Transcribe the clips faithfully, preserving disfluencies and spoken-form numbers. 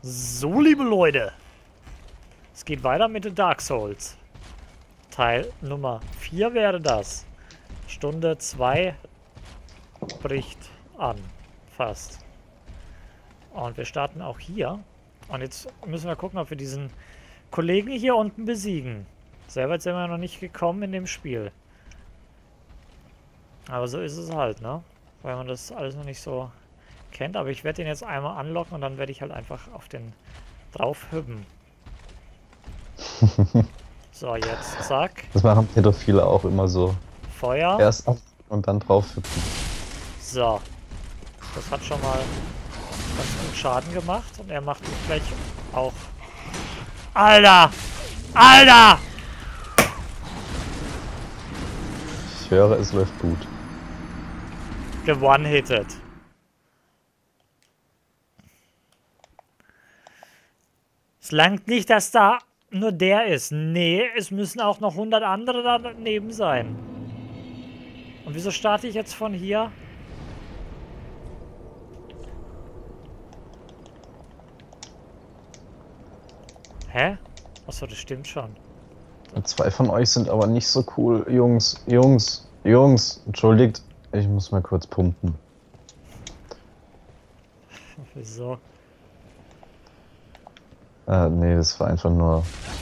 So, liebe Leute. Es geht weiter mit den Dark Souls. Teil Nummer vier wäre das. Stunde zwei bricht an. Fast. Und wir starten auch hier. Und jetzt müssen wir gucken, ob wir diesen Kollegen hier unten besiegen. Selber sind wir noch nicht gekommen in dem Spiel. Aber so ist es halt, ne? Weil man das alles noch nicht so kennt. Aber ich werde den jetzt einmal anlocken und dann werde ich halt einfach auf den drauf hüppen. So, jetzt zack. Das machen Pädophile auch immer so. Feuer. Erst ab und dann drauf hüpfen. So. Das hat schon mal ganz gut Schaden gemacht. Und er macht mich gleich auch. Alter! Alter! Ich höre, es läuft gut. Gewone-hitted. Es langt nicht, dass da nur der ist. Nee, es müssen auch noch hundert andere daneben sein. Und wieso starte ich jetzt von hier? Hä? Achso, das stimmt schon. Zwei von euch sind aber nicht so cool. Jungs, Jungs, Jungs. Entschuldigt, ich muss mal kurz pumpen. Wieso? Äh, nee, das war einfach nur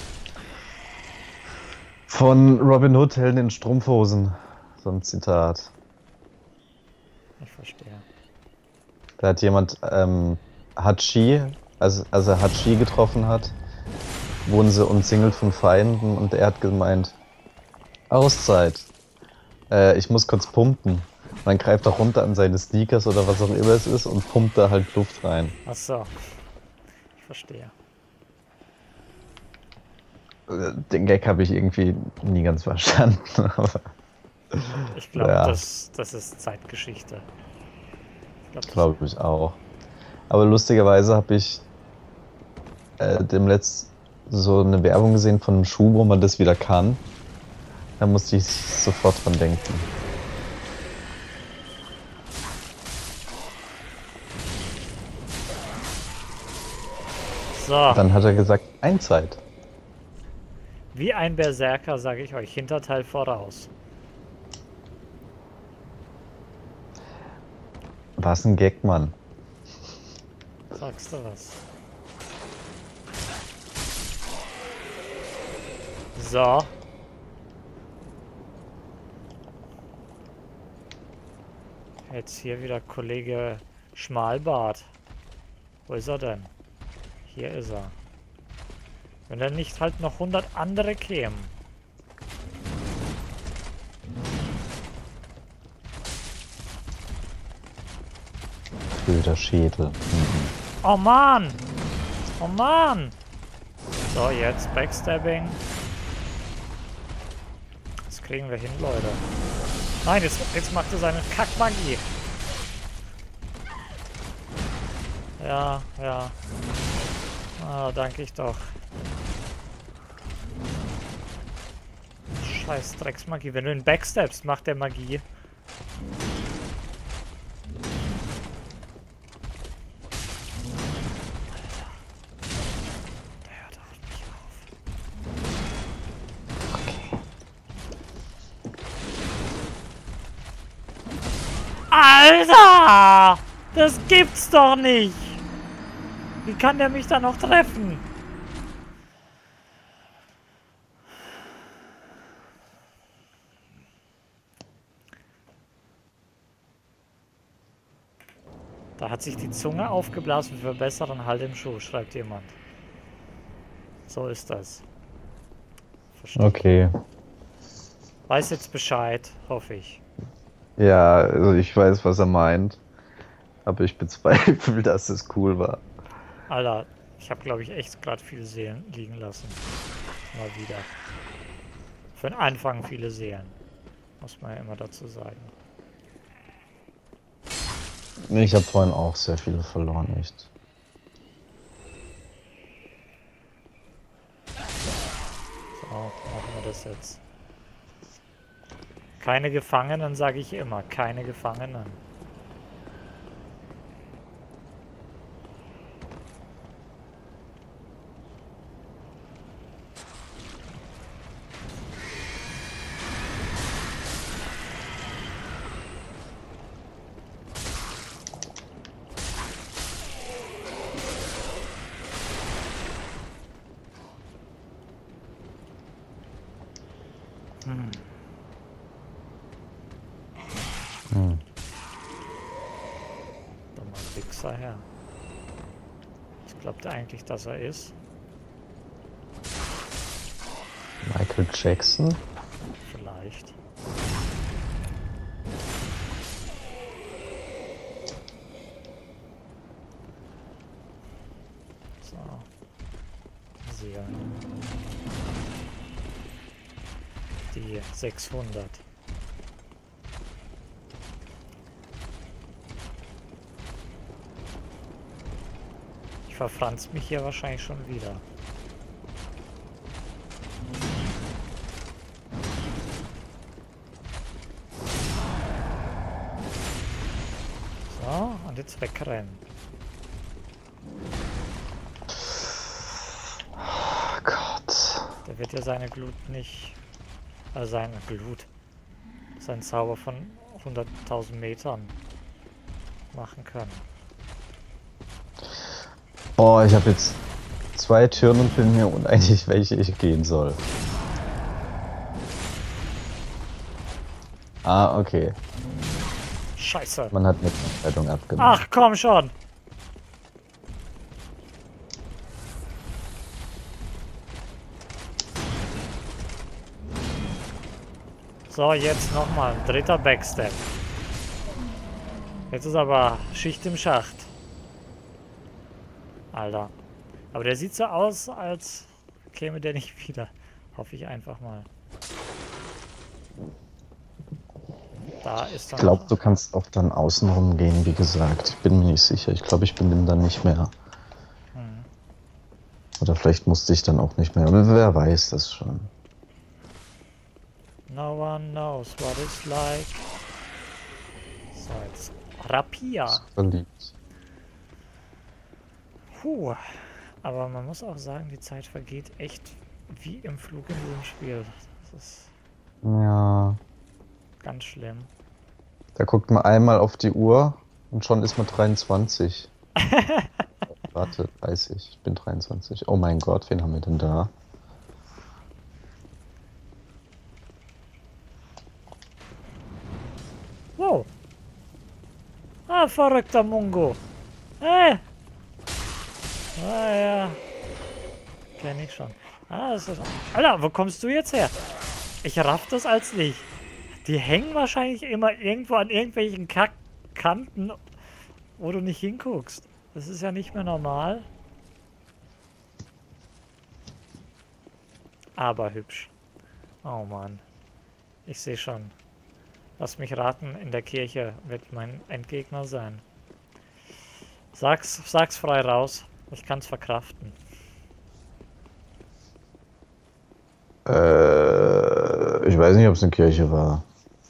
von Robin Hood, Helden in Strumpfhosen. So ein Zitat. Ich verstehe. Da hat jemand ähm, Hachi, also, als er Hachi getroffen hat, wurden sie umzingelt von Feinden und er hat gemeint, Auszeit. Äh, ich muss kurz pumpen. Und dann greift er runter an seine Sneakers oder was auch immer es ist und pumpt da halt Luft rein. Ach so. Ich verstehe. Den Gag habe ich irgendwie nie ganz verstanden. Aber ich glaube, ja. das, das ist Zeitgeschichte. Ich glaube glaub ich auch. Aber lustigerweise habe ich äh, dem letzten so eine Werbung gesehen von einem Schuh, wo man das wieder kann. Da musste ich sofort dran denken. So. Dann hat er gesagt, Einzeit. Wie ein Berserker, sage ich euch, Hinterteil voraus. Was ein Gag, Mann. Sagst du was? So. Jetzt hier wieder Kollege Schmalbart. Wo ist er denn? Hier ist er. Wenn dann nicht halt noch hundert andere kämen. Blöder Schädel. Mhm. Oh Mann! Oh Mann! So, jetzt Backstabbing. Das kriegen wir hin, Leute. Nein, jetzt, jetzt macht er seine Kackmagie. Ja, ja. Ah, danke ich doch. Scheiß Drecksmagie. Wenn du ihn backstabst, macht der Magie. Der hört auch nicht auf. Okay. Alter! Das gibt's doch nicht! Wie kann der mich da noch treffen? Da hat sich die Zunge aufgeblasen für besseren Halt im Schuh, schreibt jemand. So ist das. Verstehe. Okay. Weiß jetzt Bescheid, hoffe ich. Ja, also ich weiß, was er meint. Aber ich bezweifle, dass es cool war. Alter, ich habe glaube ich echt gerade viele Seelen liegen lassen. Mal wieder. Für den Anfang viele Seelen. Muss man ja immer dazu sagen. Ich habe vorhin auch sehr viele verloren, echt. So, machen wir das jetzt. Keine Gefangenen, sage ich immer. Keine Gefangenen. Hm. Hm. Dummer Wichser her. Was glaubt er eigentlich, dass er ist? Michael Jackson? Vielleicht. So. Seelen. Die sechshundert. Ich verfranz mich hier wahrscheinlich schon wieder. So, und jetzt wegrennen. Oh Gott. Der wird ja seine Glut nicht... Äh, seine Glut. Sein Zauber von hunderttausend Metern machen können. Oh, ich habe jetzt zwei Türen und bin mir uneinig, welche ich gehen soll. Ah, okay. Scheiße. Man hat eine Entscheidung abgemacht. Ach, komm schon. So, jetzt nochmal. Dritter Backstep. Jetzt ist aber Schicht im Schacht. Alter. Aber der sieht so aus, als käme der nicht wieder. Hoffe ich einfach mal. Da ist dann... Ich glaube, du kannst auch dann außenrum gehen, wie gesagt. Ich bin mir nicht sicher. Ich glaube, ich bin dem dann nicht mehr. Hm. Oder vielleicht musste ich dann auch nicht mehr. Aber wer weiß das schon. No one knows what it's like. So, jetzt Rapier. Verliebt. Puh. Aber man muss auch sagen, die Zeit vergeht echt wie im Flug in diesem Spiel. Das ist Ja. ganz schlimm. Da guckt man einmal auf die Uhr und schon ist man dreiundzwanzig. Warte, dreißig. Ich bin dreiundzwanzig. Oh mein Gott, wen haben wir denn da? Wow. Ah, verrückter Mungo. Hey. Ah ja. Kenn ich schon. Ah, das ist... Alter, wo kommst du jetzt her? Ich raff das als nicht. Die hängen wahrscheinlich immer irgendwo an irgendwelchen Kackkanten, wo du nicht hinguckst. Das ist ja nicht mehr normal. Aber hübsch. Oh Mann. Ich sehe schon. Lass mich raten, in der Kirche wird mein Endgegner sein. Sag's, sag's frei raus. Ich kann's verkraften. Äh, ich weiß nicht, ob es eine Kirche war.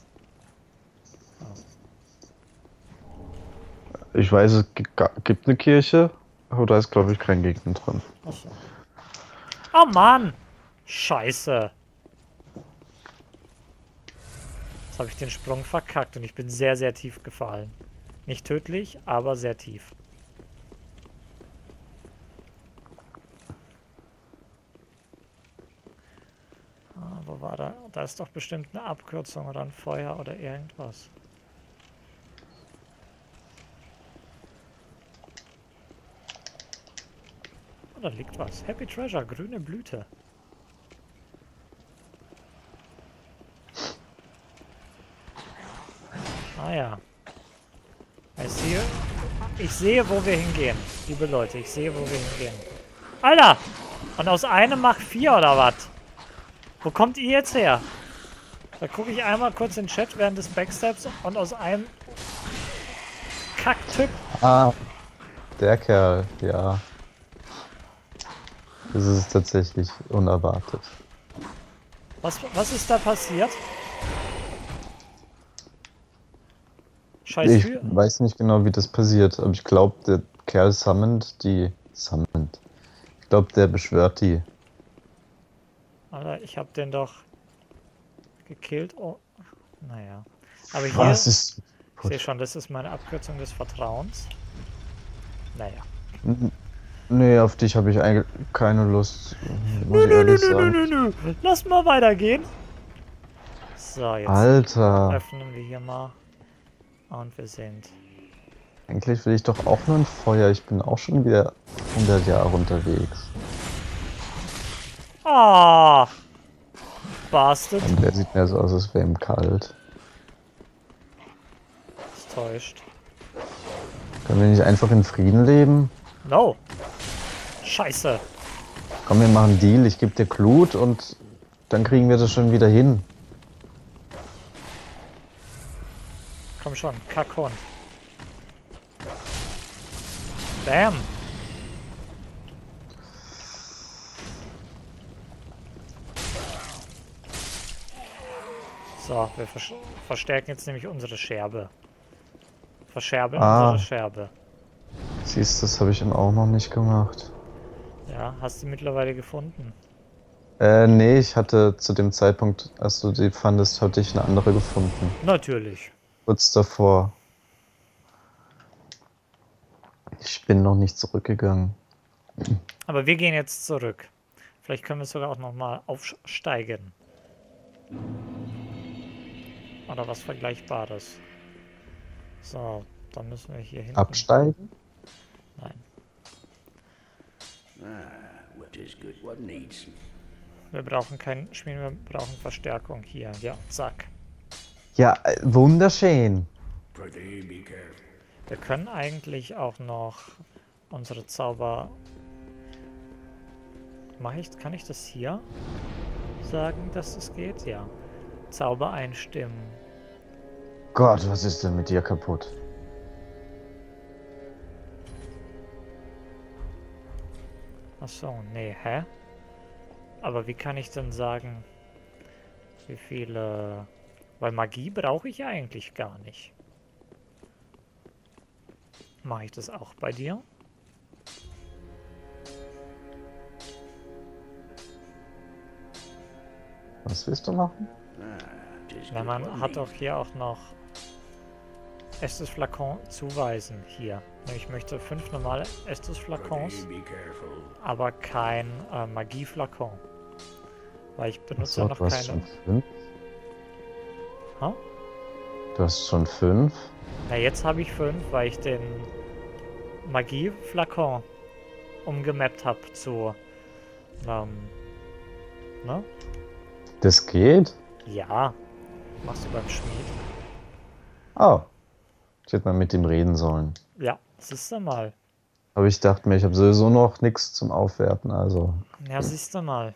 Ich weiß, es gibt eine Kirche, aber da ist, glaube ich, kein Gegner dran. Achso. Oh Mann! Scheiße! Jetzt habe ich den Sprung verkackt und ich bin sehr, sehr tief gefallen. Nicht tödlich, aber sehr tief. Ah, wo war da? Da ist doch bestimmt eine Abkürzung oder ein Feuer oder irgendwas. Oh, da liegt was. Happy Treasure, grüne Blüte. Ah ja. Ich sehe, ich sehe, wo wir hingehen. Liebe Leute, ich sehe, wo wir hingehen. Alter! Und aus einem macht vier oder was? Wo kommt ihr jetzt her? Da gucke ich einmal kurz in den Chat während des Backsteps und aus einem Kacktyp. Ah, der Kerl, ja. Das ist tatsächlich unerwartet. Was, was ist da passiert? Scheiß Ich Tür. weiß nicht genau, wie das passiert, aber ich glaube, der Kerl summoned die... Summoned. Ich glaube, der beschwört die. Alter, ich hab den doch gekillt. Oh, naja. Aber hier, Was ist... ich sehe schon, das ist meine Abkürzung des Vertrauens. Naja. N- Nee, auf dich habe ich eigentlich keine Lust, muss Nö, ich nö, nö, ehrlich nö, sagen. nö, nö, nö. Lass mal weitergehen. So, jetzt Alter. öffnen wir hier mal. Und wir sind. Eigentlich will ich doch auch nur ein Feuer. Ich bin auch schon wieder hundert Jahre unterwegs. Ah! Bastard. Und der sieht mir so aus, als wäre ihm kalt. Das täuscht. Können wir nicht einfach in Frieden leben? No. Scheiße. Komm, wir machen einen Deal. Ich gebe dir Glut und dann kriegen wir das schon wieder hin. Komm schon, Kackhund. Bam. So, wir vers verstärken jetzt nämlich unsere Scherbe. Verscherbeln Ah. unsere Scherbe. Siehst du, das habe ich ihm auch noch nicht gemacht. Ja, hast du mittlerweile gefunden? Äh, nee, ich hatte zu dem Zeitpunkt, als du die fandest, hatte ich eine andere gefunden. Natürlich. Kurz davor. Ich bin noch nicht zurückgegangen. Aber wir gehen jetzt zurück. Vielleicht können wir sogar auch nochmal aufsteigen. Oder was Vergleichbares. So, dann müssen wir hier hinten. Absteigen? Nein. Ah, what is good, what needs. Wir brauchen kein Schmieden, wir brauchen Verstärkung hier. Ja, zack. Ja, äh, wunderschön. Prithee, be careful. Wir können eigentlich auch noch unsere Zauber... Mach ich, kann ich das hier sagen, dass es geht? Ja. Zauber einstimmen. Gott, was ist denn mit dir kaputt? Achso, nee, hä? Aber wie kann ich denn sagen, wie viele... Weil Magie brauche ich ja eigentlich gar nicht. Mache ich das auch bei dir? Was willst du machen? Ah, tis Ja, good, man what hat doch needs. hier auch noch Estus Flakon zuweisen hier. Ich möchte fünf normale Estus Flakons, Prithee, be careful. aber kein äh, Magie Flakon. Weil ich benutze So, ja noch du hast keine. schon fünf. Ha? Du hast schon fünf. Na, jetzt habe ich fünf, weil ich den Magie Flakon umgemappt habe zu. Ähm, ne? Das geht? Ja. Machst du beim Schmied. Oh. Ich hätte mal mit ihm reden sollen. Ja, siehst du mal. Aber ich dachte mir, ich habe sowieso noch nichts zum Aufwerten, also. Ja, siehst du mal.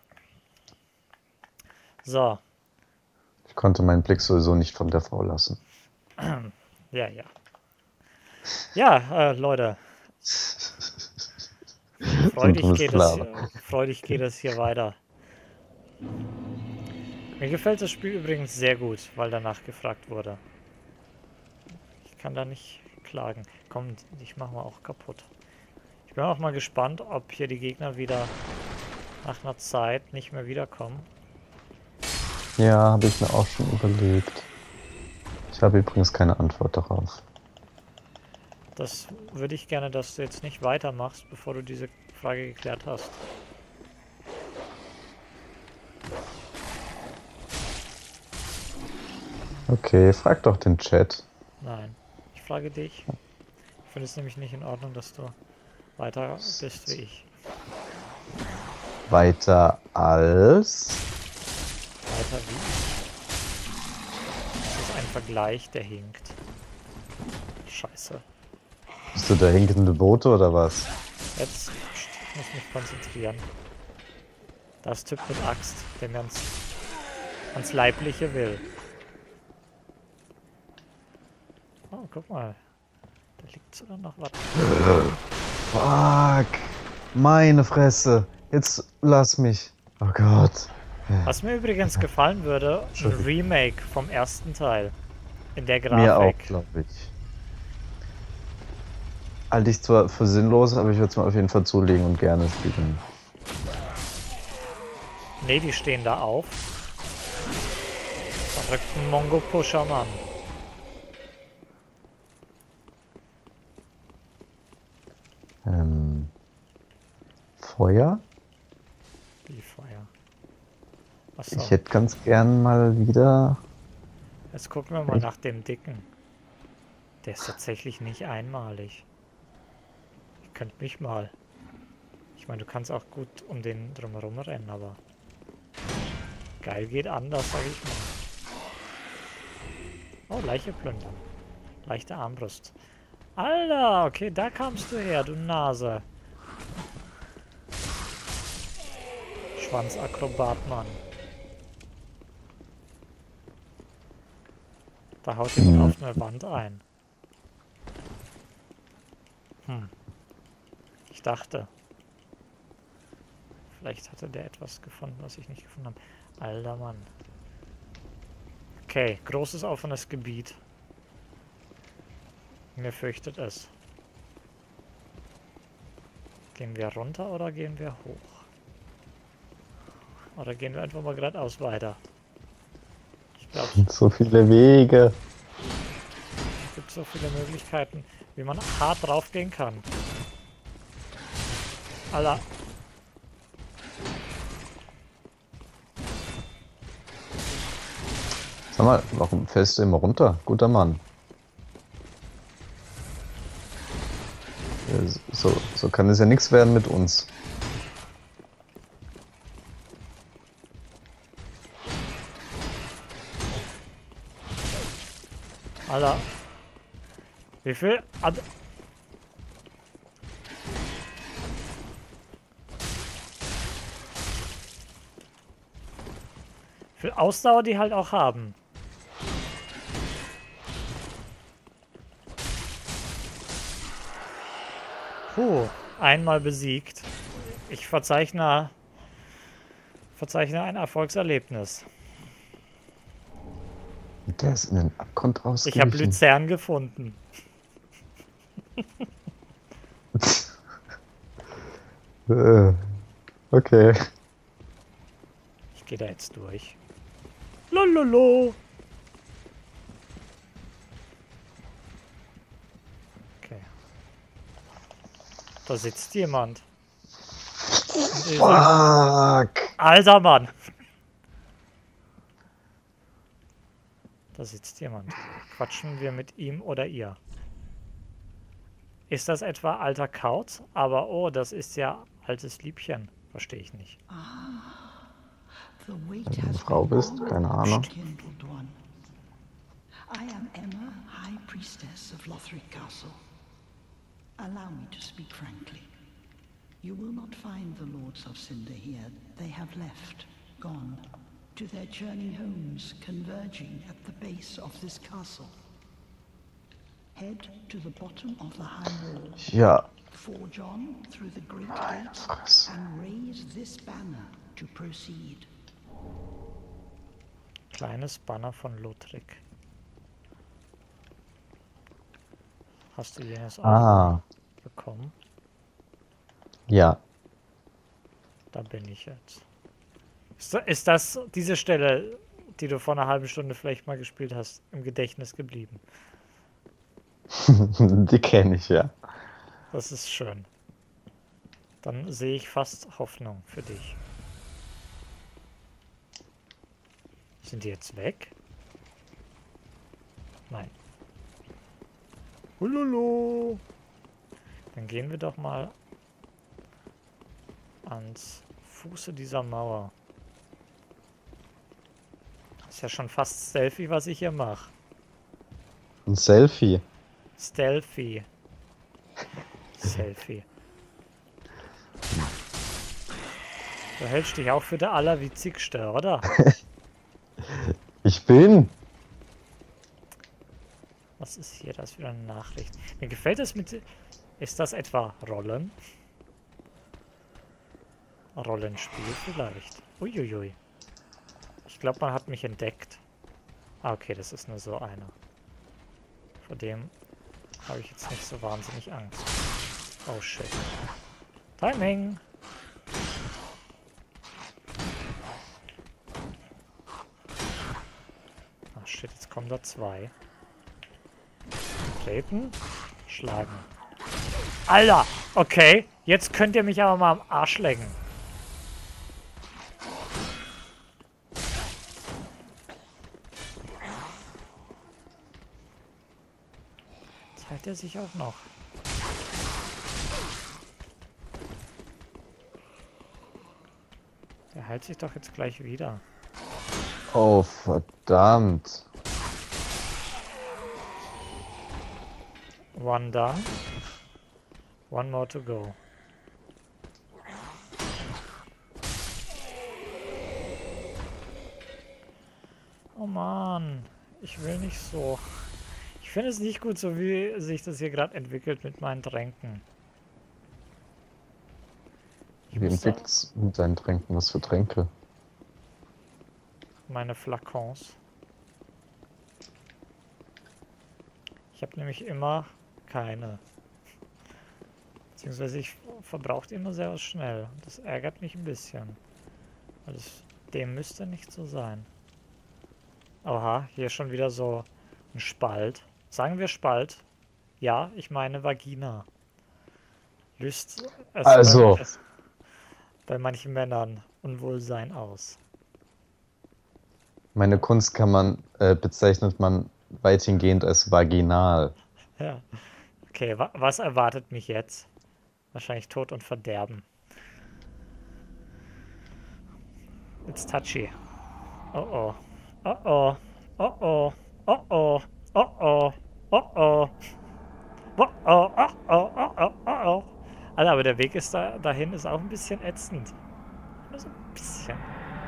So. Ich konnte meinen Blick sowieso nicht von der Frau lassen. Ja, ja. Ja, äh, Leute. Freudig dummes geht, es Sklave. hier, freudig geht es hier weiter. Mir gefällt das Spiel übrigens sehr gut, weil danach gefragt wurde. Ich kann da nicht klagen. Komm, ich mache mal auch kaputt. Ich bin auch mal gespannt, ob hier die Gegner wieder nach einer Zeit nicht mehr wiederkommen. Ja, habe ich mir auch schon überlegt. Ich habe übrigens keine Antwort darauf. Das würde ich gerne, dass du jetzt nicht weitermachst, bevor du diese Frage geklärt hast. Okay, frag doch den Chat. Nein, ich frage dich. Ich finde es nämlich nicht in Ordnung, dass du weiter bist wie ich. Weiter als... Weiter wie ich. Das ist ein Vergleich, der hinkt. Scheiße. Bist du der hinkende Bote oder was? Jetzt, ich muss mich konzentrieren. Das Typ mit Axt, der mir ans, ans Leibliche will. Oh, guck mal. Da liegt sogar noch was. Fuck. Meine Fresse. Jetzt lass mich. Oh Gott. Was mir übrigens gefallen würde, ein Entschuldigung. Remake vom ersten Teil. In der Mir auch, Grafik. glaube ich. Halte ich zwar für sinnlos, aber ich würde es mir auf jeden Fall zulegen und gerne spielen. Ne, die stehen da auf. Verrückten Mongo-Pusher, Mann. Ähm, Feuer? Wie Feuer. Achso. Ich hätte ganz gern mal wieder... Jetzt gucken wir mal nach dem Dicken. Der ist tatsächlich nicht einmalig. Ich könnte mich mal... Ich meine, du kannst auch gut um den drumherum rennen, aber... Geil geht anders, sag ich mal. Oh, Leiche plündern. Leichte Armbrust. Alter, okay, da kamst du her, du Nase. Schwanzakrobat, Mann. Da haut jemand auf eine Wand ein. Hm. Ich dachte. Vielleicht hatte der etwas gefunden, was ich nicht gefunden habe. Alter Mann. Okay, großes offenes Gebiet. Mir fürchtet es. Gehen wir runter oder gehen wir hoch? Oder gehen wir einfach mal geradeaus weiter? Ich glaube, So viele Wege. es gibt so viele Möglichkeiten, wie man hart draufgehen kann. Alter. Sag mal, warum fällst du immer runter? Guter Mann. Ja, so, so kann es ja nichts werden mit uns. Alter. Wie viel? Ad Wie viel Ausdauer die halt auch haben. Puh, einmal besiegt. Ich verzeichne, verzeichne ein Erfolgserlebnis. Der ist in den Abgrund Ich habe ausgewichen. Luzern gefunden. Äh, okay. Ich gehe da jetzt durch. Lololo. Okay. Da sitzt jemand. Und ihr sagt, Fuck. Alter Mann. Da sitzt jemand. Quatschen wir mit ihm oder ihr? Ist das etwa alter Kauz? Aber oh, das ist ja altes Liebchen. Verstehe ich nicht. Wenn du eine Frau bist, keine Ahnung. I am Emma, High Priestess of Lothric Castle. Allow me to speak frankly. You will not find the Lords of Cinder here. They have left, gone, to their churning homes, converging at the base of this castle. Head to the bottom of the high wall. Ja. Forge on through the great Meine gate Fresse. and raise this banner to proceed. Kleines Banner von Lothric. Hast du jenes auch Ah. bekommen? Ja. Da bin ich jetzt. Ist, da- ist das diese Stelle, die du vor einer halben Stunde vielleicht mal gespielt hast, im Gedächtnis geblieben? Die kenne ich, ja. Das ist schön. Dann sehe ich fast Hoffnung für dich. Sind die jetzt weg? Nein. Hululu. Dann gehen wir doch mal ans Fuße dieser Mauer. Ist ja schon fast Stealthy, was ich hier mache. Ein Selfie. Stealthy. Selfie. Du hältst dich auch für der Allerwitzigste, oder? Ich bin. Was ist hier? Das ist wieder eine Nachricht. Mir gefällt es mit... Ist das etwa Rollen? Rollenspiel vielleicht. Uiuiui. Ich glaube, man hat mich entdeckt. Ah, okay, das ist nur so einer. Vor dem habe ich jetzt nicht so wahnsinnig Angst. Oh shit. Timing! Ah shit, jetzt kommen da zwei. Treten, schlagen. Alter! Okay, jetzt könnt ihr mich aber mal am Arsch lecken. Teilt er sich auch noch. Der heilt sich doch jetzt gleich wieder. Oh, verdammt. One done. One more to go. Oh Mann, ich will nicht so. Ich finde es nicht gut, so wie sich das hier gerade entwickelt mit meinen Tränken. Ich Wie muss da entwickelt's mit deinen Tränken? Was für Tränke? meine Flakons. Ich habe nämlich immer keine. Beziehungsweise ich verbrauche immer sehr schnell. Das ärgert mich ein bisschen. Weil das, dem müsste nicht so sein. Oha, hier schon wieder so ein Spalt. Sagen wir Spalt. Ja, ich meine Vagina. Löst es Also. bei, es bei manchen Männern Unwohlsein aus. Meine Kunst kann man, äh, bezeichnet man weitgehend als vaginal. Ja. Okay, wa was erwartet mich jetzt? Wahrscheinlich Tod und Verderben. It's touchy. Oh oh. Oh oh. Oh oh. Oh oh. Oh oh. Oh oh. Oh oh. Oh oh. Oh oh. Oh oh. Alter, aber der Weg ist da dahin ist auch ein bisschen ätzend. Nur so ein bisschen.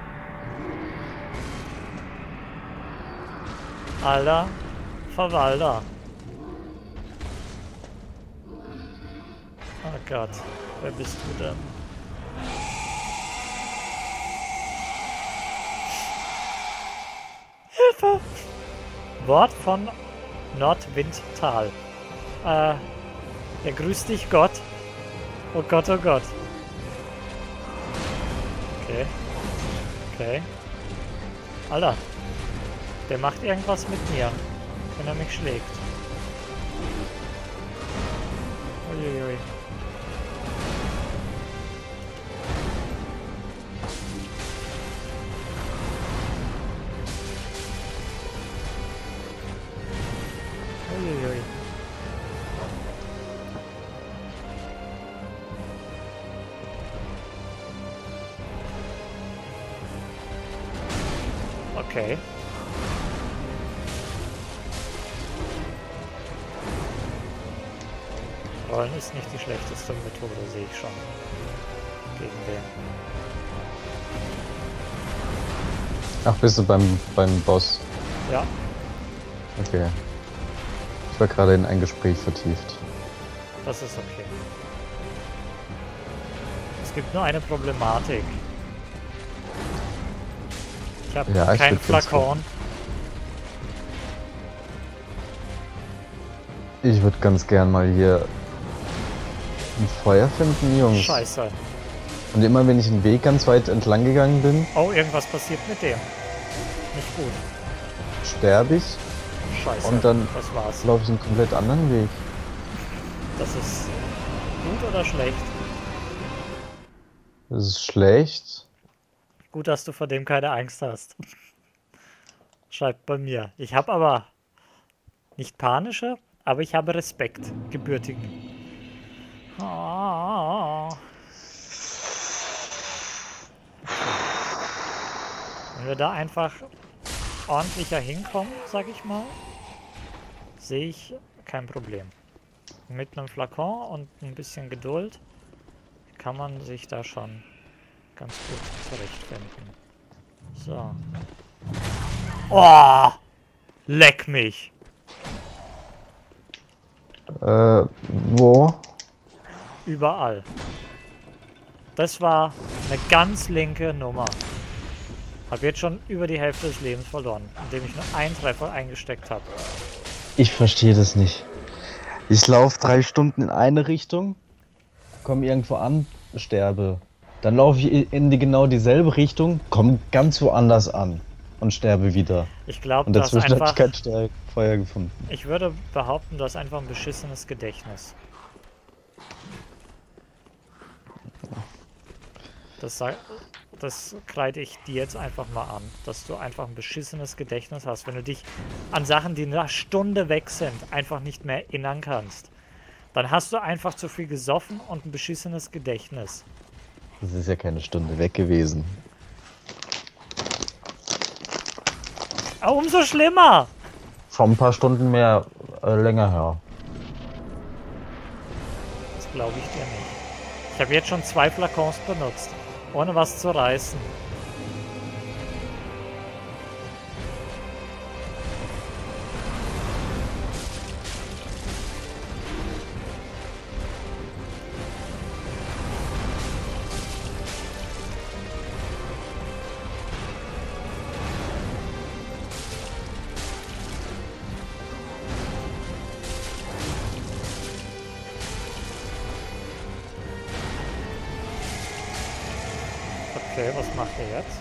Alter Verwalter. Oh Gott, wer bist du denn? Hilfe! Wort von Nordwindtal. Äh, er grüßt dich Gott. Oh Gott, oh Gott. Okay. Okay. Alter. Der macht irgendwas mit mir, wenn er mich schlägt. Uiuiui. Uiuiui. Okay. Rollen ist nicht die schlechteste Methode, sehe ich schon. Gegen den. Ach, bist du beim, beim Boss? Ja, Okay. Ich war gerade in ein Gespräch vertieft. das ist okay. Es gibt nur eine Problematik. Ich habe Ja, ich kein würd ganz Flakon. Ich würde ganz gern mal hier ein Feuer finden, Jungs. Scheiße. Und immer wenn ich einen Weg ganz weit entlang gegangen bin, Oh, irgendwas passiert mit dem. Nicht gut. sterbe ich. Scheiße. Und dann das war's. laufe ich einen komplett anderen Weg. Das ist gut oder schlecht? Das ist schlecht. Gut, dass du vor dem keine Angst hast. Schreibt bei mir. Ich habe aber nicht panische, aber ich habe Respekt. Gebürtigen. Ah. Wenn wir da einfach ordentlicher hinkommen, sag ich mal, sehe ich kein Problem. Mit einem Flakon und ein bisschen Geduld kann man sich da schon ganz gut zurechtfinden. So. Oh! Leck mich! Äh, wo? Überall. Das war eine ganz linke Nummer. Hab jetzt schon über die Hälfte des Lebens verloren, indem ich nur einen Treffer eingesteckt habe. Ich verstehe das nicht. Ich laufe drei Stunden in eine Richtung, komme irgendwo an, sterbe. Dann laufe ich in die genau dieselbe Richtung, komme ganz woanders an und sterbe wieder. Ich glaube, Und du hast dazwischen habe einfach... ich kein Ste- Feuer gefunden. Ich würde behaupten, du hast einfach ein beschissenes Gedächtnis. Das sa das kreide ich dir jetzt einfach mal an, dass du einfach ein beschissenes Gedächtnis hast, wenn du dich an Sachen, die nach Stunde weg sind, einfach nicht mehr erinnern kannst. Dann hast du einfach zu viel gesoffen und ein beschissenes Gedächtnis. Das ist ja keine Stunde weg gewesen. Aber umso schlimmer! Schon ein paar Stunden mehr äh, länger her. Das glaube ich dir nicht. Ich habe jetzt schon zwei Flakons benutzt, ohne was zu reißen. Okay, was macht er jetzt?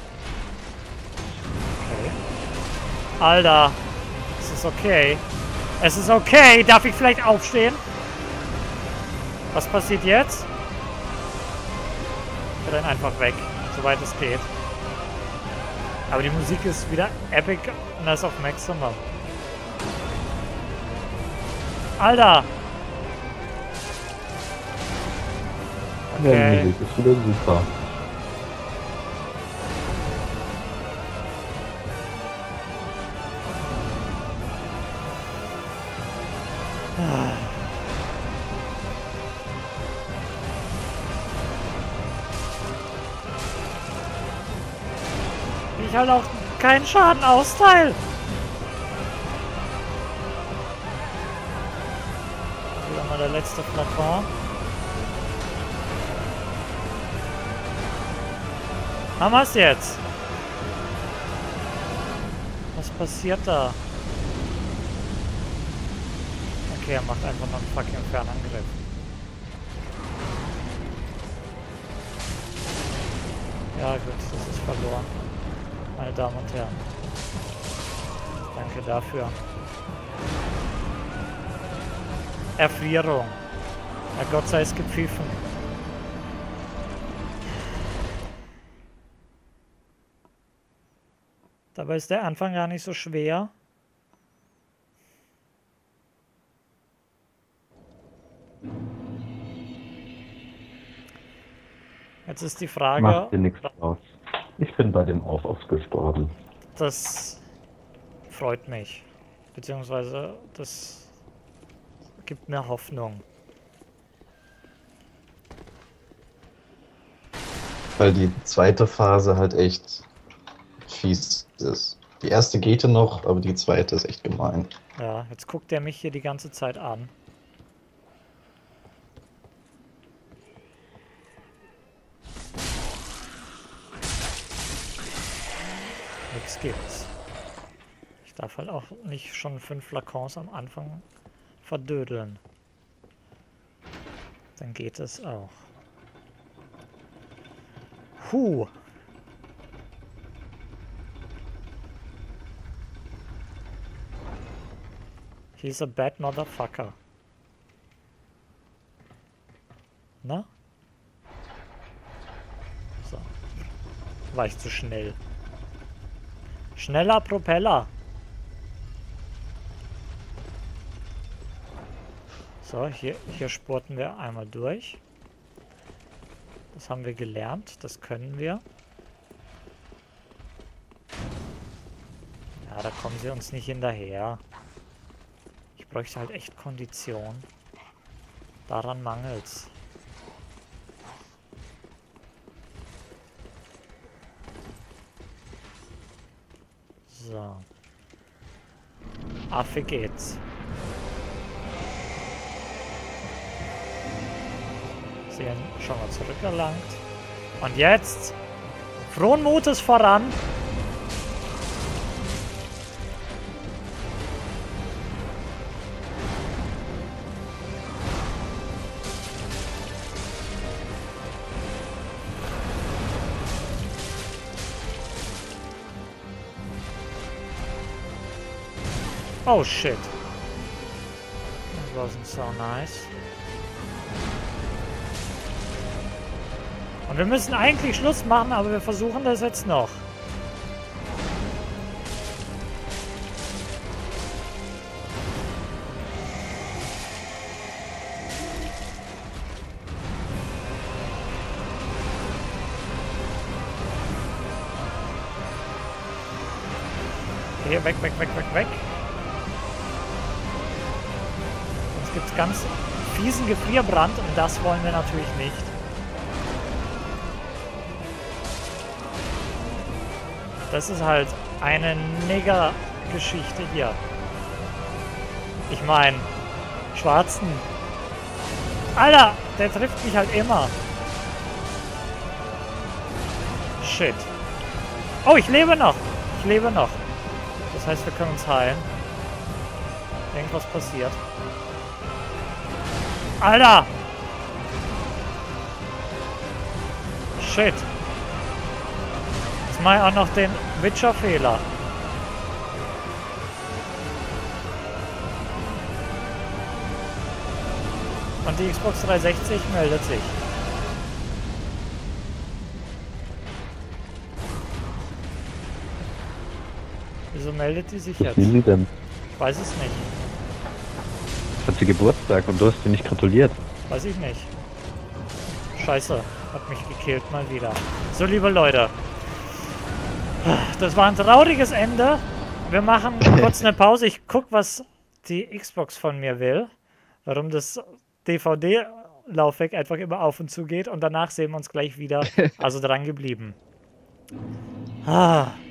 Okay. Alter, es ist okay. Es ist okay. Darf ich vielleicht aufstehen? Was passiert jetzt? Ich renne einfach weg, soweit es geht. Aber die Musik ist wieder epic und das ist auf Maximum. Alter! Ja, die Okay. Musik ist wieder super. Ich halt auch keinen Schaden austeil. Wieder mal der letzte Flakon. Haben wir es jetzt? Was passiert da? Okay, er macht einfach noch einen fucking Fernangriff. Ja gut, das ist verloren. Meine Damen und Herren. Danke dafür. Erfrierung. Na Gott sei es gepfiffen. Dabei ist der Anfang gar nicht so schwer. Jetzt ist die Frage... Macht dir nichts aus. Ich bin bei dem Auf-Offs gestorben. Das freut mich. Beziehungsweise das gibt mir Hoffnung. Weil die zweite Phase halt echt fies ist. Die erste geht ja noch, aber die zweite ist echt gemein. Ja, jetzt guckt er mich hier die ganze Zeit an. Nichts gibt's. Ich darf halt auch nicht schon fünf Flakons am Anfang verdödeln. Dann geht es auch. Huh. He's a bad motherfucker. Na? So. War ich zu schnell. Schneller Propeller. So, hier, hier spurten wir einmal durch. Das haben wir gelernt. Das können wir. Ja, da kommen sie uns nicht hinterher. Ich bräuchte halt echt Kondition. Daran mangelt's. So. Affe geht's. Sehen schon mal zurückerlangt. Und jetzt frohen Mutes voran. Oh shit. That wasn't so nice. Und Und wir müssen eigentlich Schluss machen, aber wir versuchen das jetzt noch. Okay, weg, weg, weg, weg, weg. Jetzt gibt es ganz fiesen Gefrierbrand und das wollen wir natürlich nicht. Das ist halt eine Nigger-Geschichte hier. Ich meine, Schwarzen. Alter, der trifft mich halt immer. Shit. Oh, ich lebe noch. Ich lebe noch. Das heißt, wir können uns heilen. Irgendwas passiert. Alter! Shit. Jetzt mache ich auch noch den Witcher-Fehler. Und die Xbox dreihundertsechzig meldet sich. Wieso meldet die sich Was jetzt? will sie denn? Ich weiß es nicht. Hat sie Geburtstag und du hast sie nicht gratuliert. Weiß ich nicht. Scheiße. Hat mich gekillt mal wieder. So, liebe Leute. Das war ein trauriges Ende. Wir machen kurz eine Pause. Ich guck, was die Xbox von mir will. Warum das D V D-Laufwerk einfach immer auf und zu geht. Und danach sehen wir uns gleich wieder. Also dran geblieben. Ah.